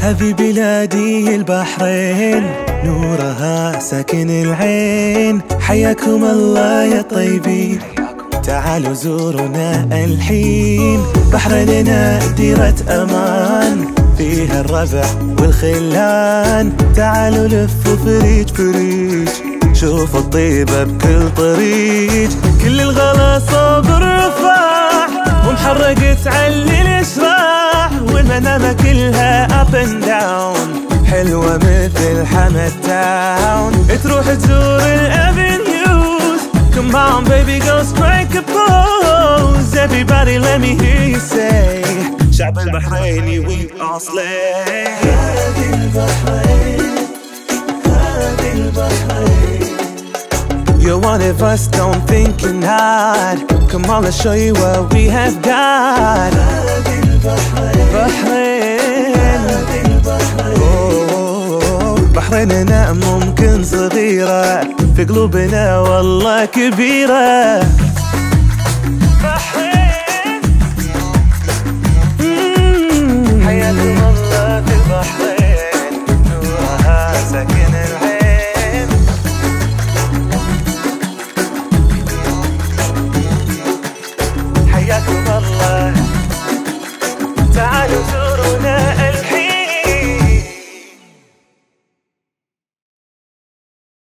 هذه بلادي البحرين، نورها ساكن العين. حياكم الله يا طيبين، تعالوا زورونا الحين. بحريننا ديرة أمان، فيها الربع والخلان. تعالوا لفوا فريج فريج، شوفوا الطيبة بكل طريق. كل الغلا صوب الرفاح، ومحرق تعلي الاشراح. والمنامة كلها up and down، حلوة مثل حمد تاون. تروح تزور الافنيوز، come on baby go strike a pose. Everybody let me hear you say شعب البحريني we all slay. هذه البحرين، هذه البحرين. You're one of us, don't think you're not. Come on, let's show you what we have got. هذه البحرين، بحرين، هذه البحرين. بحريننا ممكن صغيرة، في قلوبنا والله كبيرة.